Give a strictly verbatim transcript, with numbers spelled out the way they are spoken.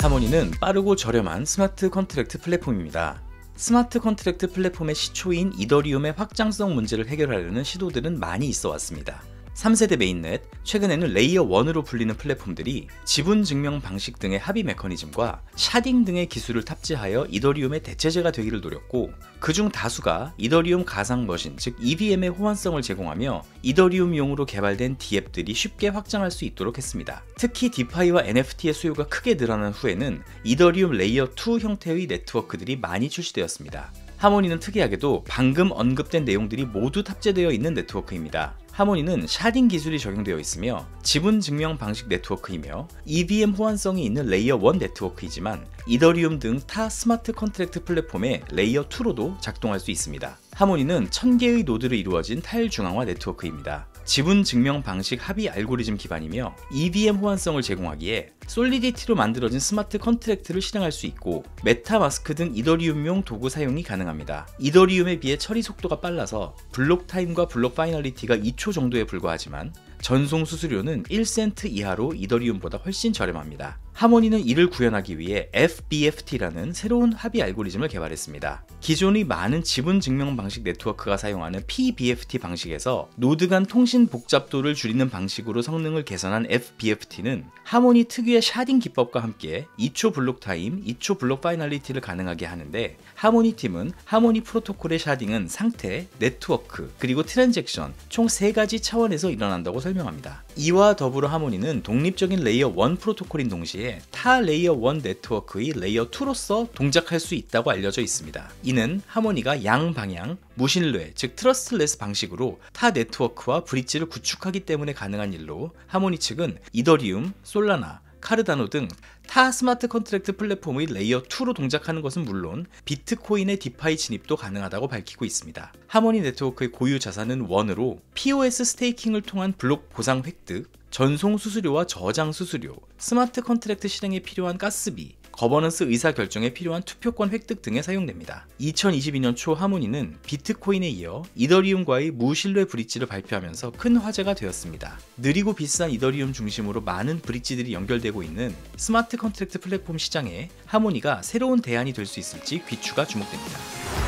하모니는 빠르고 저렴한 스마트 컨트랙트 플랫폼입니다. 스마트 컨트랙트 플랫폼의 시초인 이더리움의 확장성 문제를 해결하려는 시도들은 많이 있어 왔습니다. 삼 세대 메인넷, 최근에는 레이어 원으로 불리는 플랫폼들이 지분 증명 방식 등의 합의 메커니즘과 샤딩 등의 기술을 탑재하여 이더리움의 대체제가 되기를 노렸고, 그중 다수가 이더리움 가상 머신, 즉 이브이엠의 호환성을 제공하며 이더리움용으로 개발된 디앱들이 쉽게 확장할 수 있도록 했습니다. 특히 디파이와 엔에프티의 수요가 크게 늘어난 후에는 이더리움 레이어 투 형태의 네트워크들이 많이 출시되었습니다. 하모니는 특이하게도 방금 언급된 내용들이 모두 탑재되어 있는 네트워크입니다. 하모니는 샤딩 기술이 적용되어 있으며 지분 증명 방식 네트워크이며 이브이엠 호환성이 있는 레이어 원 네트워크이지만 이더리움 등 타 스마트 컨트랙트 플랫폼의 레이어 투로도 작동할 수 있습니다. 하모니는 천 개의 노드로 이루어진 탈중앙화 네트워크입니다. 지분 증명 방식 합의 알고리즘 기반이며 이브이엠 호환성을 제공하기에 솔리디티로 만들어진 스마트 컨트랙트를 실행할 수 있고, 메타마스크 등 이더리움용 도구 사용이 가능합니다. 이더리움에 비해 처리 속도가 빨라서 블록 타임과 블록 파이널리티가 이 초 정도에 불과하지만 전송 수수료는 일 센트 이하로 이더리움보다 훨씬 저렴합니다. 하모니는 이를 구현하기 위해 에프비에프티라는 새로운 합의 알고리즘을 개발했습니다. 기존의 많은 지분 증명 방식 네트워크가 사용하는 피비에프티 방식에서 노드 간 통신 복잡도를 줄이는 방식으로 성능을 개선한 에프비에프티는 하모니 특유의 샤딩 기법과 함께 이 초 블록 타임, 이 초 블록 파이널리티를 가능하게 하는데, 하모니 팀은 하모니 프로토콜의 샤딩은 상태, 네트워크, 그리고 트랜잭션 총 세 가지 차원에서 일어난다고 설명합니다. 이와 더불어 하모니는 독립적인 레이어 원 프로토콜인 동시에 타 레이어 원 네트워크의 레이어 투로서 동작할 수 있다고 알려져 있습니다. 이는 하모니가 양방향, 무신뢰, 즉 트러스트레스 방식으로 타 네트워크와 브릿지를 구축하기 때문에 가능한 일로, 하모니 측은 이더리움, 솔라나, 카르다노 등 타 스마트 컨트랙트 플랫폼의 레이어 투로 동작하는 것은 물론 비트코인의 디파이 진입도 가능하다고 밝히고 있습니다. 하모니 네트워크의 고유 자산은 원으로 피오에스 스테이킹을 통한 블록 보상 획득, 전송 수수료와 저장 수수료, 스마트 컨트랙트 실행에 필요한 가스비, 거버넌스 의사결정에 필요한 투표권 획득 등에 사용됩니다. 이천이십이 년 초 하모니는 비트코인에 이어 이더리움과의 무신뢰 브릿지를 발표하면서 큰 화제가 되었습니다. 느리고 비싼 이더리움 중심으로 많은 브릿지들이 연결되고 있는 스마트 컨트랙트 플랫폼 시장에 하모니가 새로운 대안이 될 수 있을지 귀추가 주목됩니다.